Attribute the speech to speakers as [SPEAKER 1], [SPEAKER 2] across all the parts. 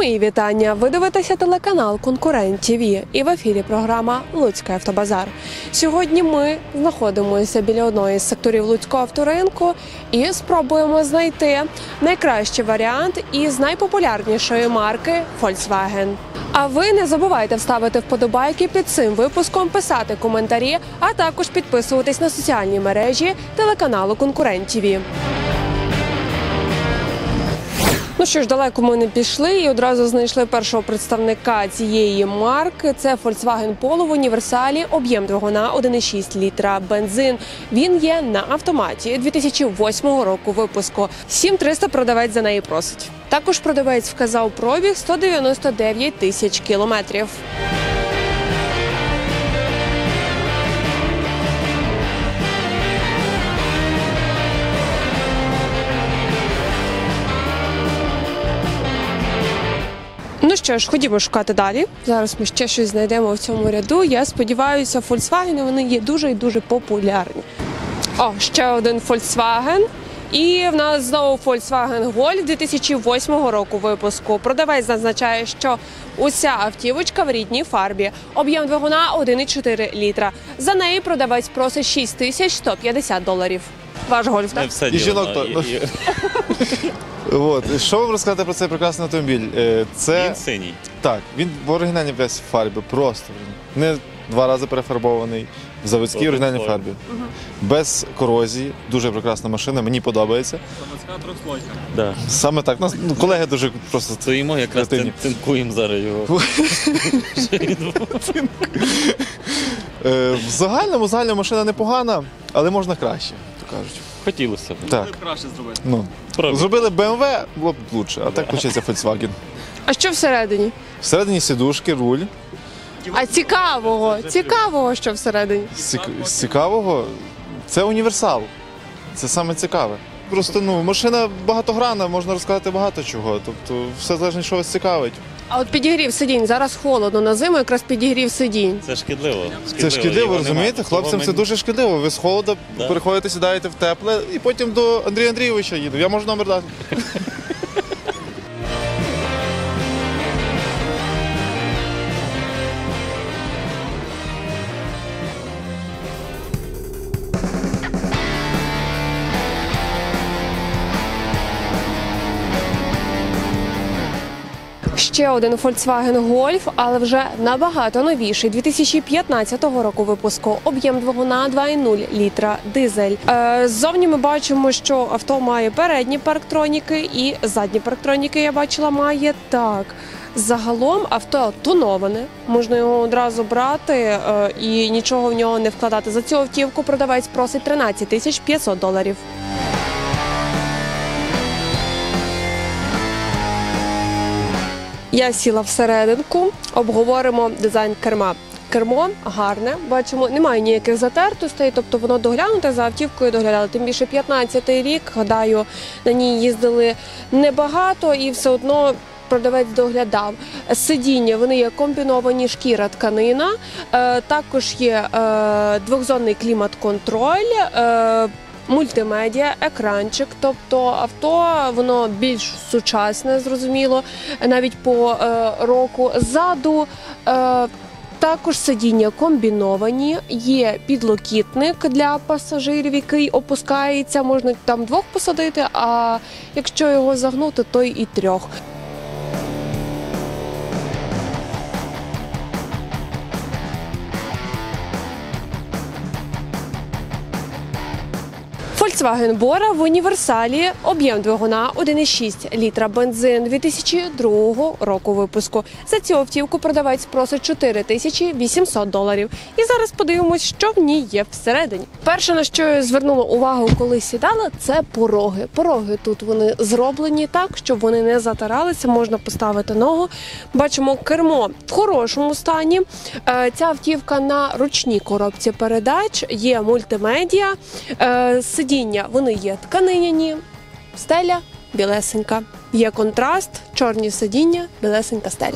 [SPEAKER 1] Мої вітання! Ви дивитеся телеканал «Конкурент ТВ» і в ефірі програма «Луцький автобазар». Сьогодні ми знаходимося біля одної з секторів Луцького авторинку і спробуємо знайти найкращий варіант із найпопулярнішої марки Volkswagen. А ви не забувайте вставити вподобайки під цим випуском, писати коментарі, а також підписуватись на соціальні мережі телеканалу «Конкурент ТВ». Ну що ж, далеко ми не пішли і одразу знайшли першого представника цієї марки. Це Volkswagen Polo в універсалі, об'єм двигуна 1,6 літра, бензин. Він є на автоматі 2008 року випуску. 7300 продавець за неї просить. Також продавець вказав пробіг 199 тисяч кілометрів. Ну що ж, ходімо шукати далі. Зараз ми ще щось знайдемо в цьому ряду. Я сподіваюся, Volkswagen, вони є дуже і дуже популярні. О, ще один Volkswagen. І в нас знову Volkswagen Golf 2008 року випуску. Продавець зазначає, що уся автівочка в рідній фарбі. Об'єм двигуна 1,4 літра. За неї продавець просить $6150. Ваш Golf, так?
[SPEAKER 2] Все
[SPEAKER 3] І жінок то. От. Що вам розказати про цей прекрасний автомобіль?
[SPEAKER 2] Він синій.
[SPEAKER 3] Так, він в оригінальній весь фарбі, просто. Не 2 рази перефарбований, в заводській оригінальній фарбі. Без корозії, дуже прекрасна машина, мені подобається.
[SPEAKER 2] Заводська трьохслойка. Да.
[SPEAKER 3] Саме так, нас колеги дуже просто...
[SPEAKER 2] Стоїмо, якраз цинкуємо зараз його.
[SPEAKER 3] В загальному машина непогана, але можна краще, то кажуть.
[SPEAKER 2] Хотілося б.
[SPEAKER 3] Так.
[SPEAKER 4] Краще зробити.
[SPEAKER 3] Ну, зробили BMW, було б краще, а так вчиться Volkswagen.
[SPEAKER 1] А що всередині?
[SPEAKER 3] Всередині сідушки, руль.
[SPEAKER 1] А цікавого, що всередині?
[SPEAKER 3] З цікавого, це універсал. Це саме цікаве. Просто, машина багатогранна, можна розказати багато чого. Тобто, все залежить, що вас цікавить.
[SPEAKER 1] А от підігрів сидінь, зараз холодно, на зиму якраз підігрів сидінь.
[SPEAKER 2] Це шкідливо.
[SPEAKER 3] Це шкідливо, розумієте? Хлопцям це дуже шкідливо. Ви з холода переходите, сідаєте в тепле і потім до Андрія Андрійовича їду. Я можу номер дати.
[SPEAKER 1] Ще один Volkswagen Golf, але вже набагато новіший, 2015 року випуску. Об'єм двигуна 2,0 літра, дизель. Ззовні ми бачимо, що авто має передні парктроніки і задні парктроніки, я бачила, має. Так, загалом авто тоноване, можна його одразу брати і нічого в нього не вкладати. За цю автівку продавець просить $13500. Я сіла всерединку, обговоримо дизайн керма. Кермо гарне, бачимо, немає ніяких затертостей, тобто воно доглянуте, за автівкою доглядали. Тим більше 15-й рік, гадаю, на ній їздили небагато і все одно продавець доглядав. Сидіння, вони є комбіновані, шкіра, тканина, також є двохзонний клімат-контроль, мультимедіа, екранчик, тобто авто, воно більш сучасне, зрозуміло, навіть по року. Ззаду також сидіння комбіновані, є підлокітник для пасажирів, який опускається, можна там 2 посадити, а якщо його загнути, то і 3. Volkswagen Bora в універсалі, об'єм двигуна 1,6 літра, бензин 2002 року випуску. За цю автівку продавець просить $4800. І зараз подивимось, що в ній є всередині. Перше, на що я звернула увагу, коли сідала, це пороги. Пороги тут вони зроблені так, щоб вони не затиралися, можна поставити ногу. Бачимо кермо в хорошому стані. Ця автівка на ручній коробці передач, є мультимедіа, сидіння, вони є тканиняні, стеля білесенька. Є контраст, чорні сидіння, білесенька стеля.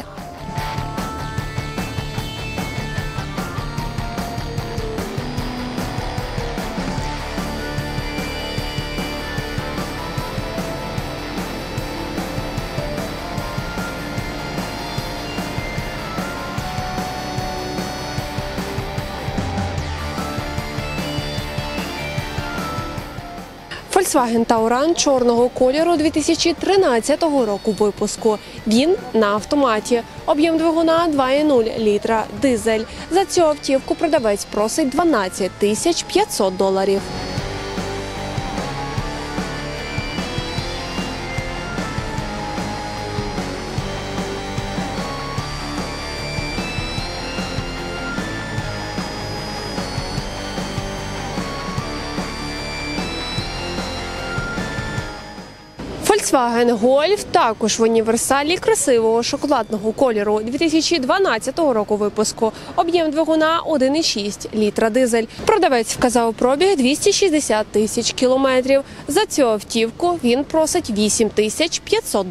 [SPEAKER 1] Volkswagen Tauran чорного кольору 2013 року випуску. Він на автоматі. Об'єм двигуна 2,0 літра, дизель. За цю автівку продавець просить $12 500. Volkswagen Golf також в універсалі красивого шоколадного кольору 2012 року випуску. Об'єм двигуна 1,6 літра дизель. Продавець вказав пробіг 260 тисяч кілометрів. За цю автівку він просить $8 500.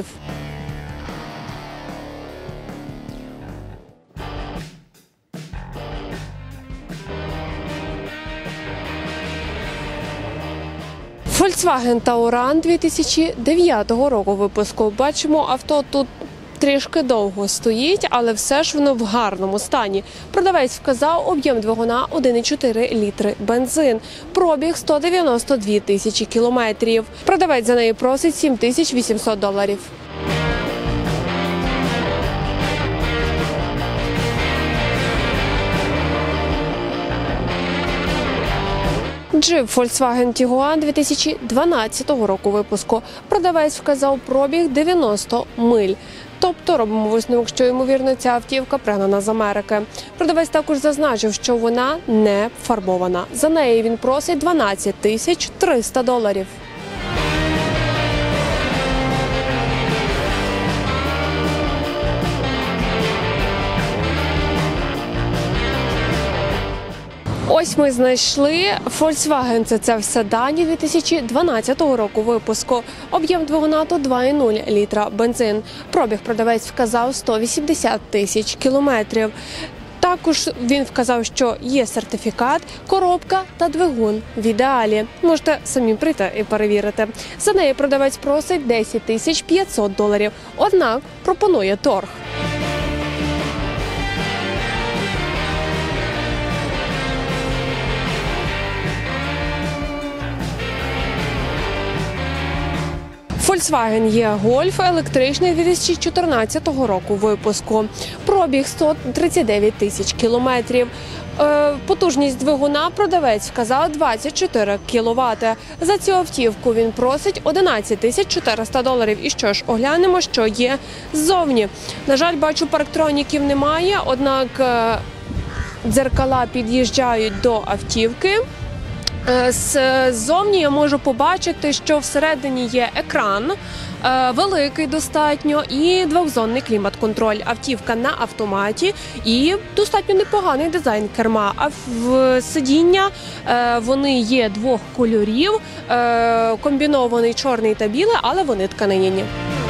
[SPEAKER 1] Volkswagen Tauran 2009 року випуску. Бачимо, авто тут трішки довго стоїть, але все ж воно в гарному стані. Продавець вказав об'єм двигуна 1,4 літри бензин. Пробіг 192 тисячі кілометрів. Продавець за неї просить $7 800. Джип Volkswagen Tiguan 2012 року випуску. Продавець вказав пробіг 90 миль. Тобто робимо висновок, що, ймовірно, ця автівка пригнана з Америки. Продавець також зазначив, що вона не фарбована. За неї він просить $12 300. Ось ми знайшли Volkswagen CC в седані 2012 року випуску. Об'єм двигуна тут 2,0 літра бензин. Пробіг продавець вказав 180 тисяч кілометрів. Також він вказав, що є сертифікат, коробка та двигун в ідеалі. Можете самі прийти і перевірити. За неї продавець просить $10 500. Однак пропонує торг. Volkswagen E-Golf електричний 2014 року випуску. Пробіг 139 тисяч кілометрів. Потужність двигуна продавець вказав 24 кВт. За цю автівку він просить $11 400. І що ж, оглянемо, що є ззовні. На жаль, бачу, парктроніків немає, однак дзеркала під'їжджають до автівки. Ззовні я можу побачити, що всередині є екран, великий достатньо, і двохзонний клімат-контроль. Автівка на автоматі і достатньо непоганий дизайн керма. А в сидіння вони є двох кольорів, комбінований чорний та білий, але вони тканиняні.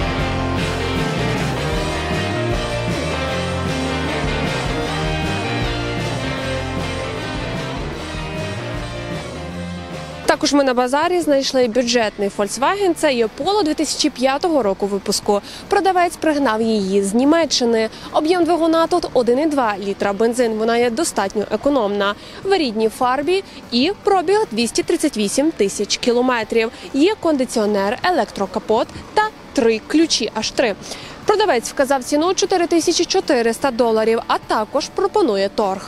[SPEAKER 1] Також ми на базарі знайшли бюджетний Volkswagen, це є Polo 2005 року випуску. Продавець пригнав її з Німеччини. Об'єм двигуна тут 1,2 літра бензин, вона є достатньо економна. В рідній фарбі і пробіг 238 тисяч кілометрів. Є кондиціонер, електрокапот та 3 ключі, аж 3. Продавець вказав ціну $4 400, а також пропонує торг.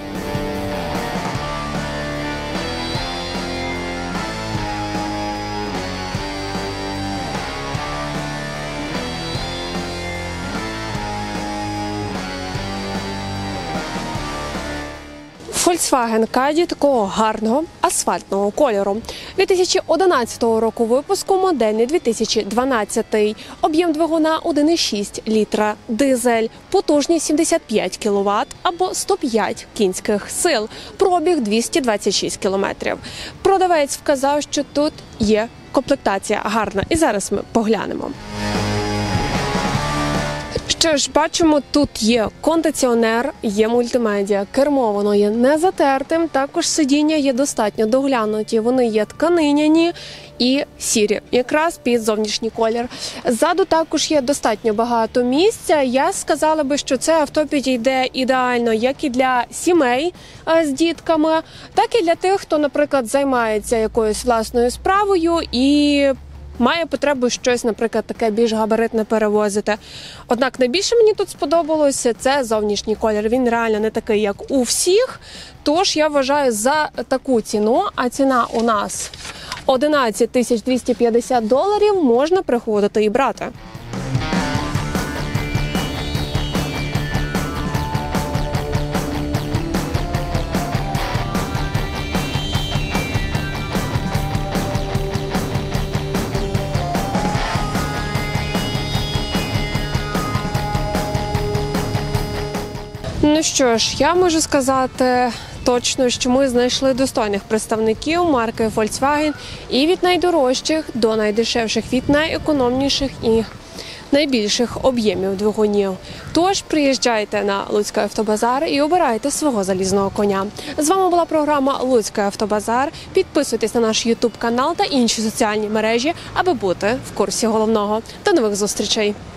[SPEAKER 1] Volkswagen Caddy такого гарного асфальтного кольору. 2011 року випуску, модельний 2012. Об'єм двигуна 1,6 літра, дизель, потужність 75 кВт або 105 кінських сил, пробіг 226 кілометрів. Продавець вказав, що тут є комплектація гарна. І зараз ми поглянемо. Що ж, бачимо, тут є кондиціонер, є мультимедіа, кермо, воно є не затертим, також сидіння є достатньо доглянуті, вони є тканиняні і сірі, якраз під зовнішній колір. Ззаду також є достатньо багато місця. Я сказала би, що це авто підійде ідеально як і для сімей з дітками, так і для тих, хто, наприклад, займається якоюсь власною справою і має потребу щось, наприклад, таке більш габаритне перевозити. Однак найбільше мені тут сподобалося це зовнішній колір. Він реально не такий, як у всіх. Тож я вважаю, за таку ціну, а ціна у нас $11 250, можна приходити і брати. Ну що ж, я можу сказати точно, що ми знайшли достойних представників марки Volkswagen і від найдорожчих до найдешевших, від найекономніших і найбільших об'ємів двигунів. Тож приїжджайте на Луцький автобазар і обирайте свого залізного коня. З вами була програма Луцький автобазар. Підписуйтесь на наш YouTube канал та інші соціальні мережі, аби бути в курсі головного. До нових зустрічей!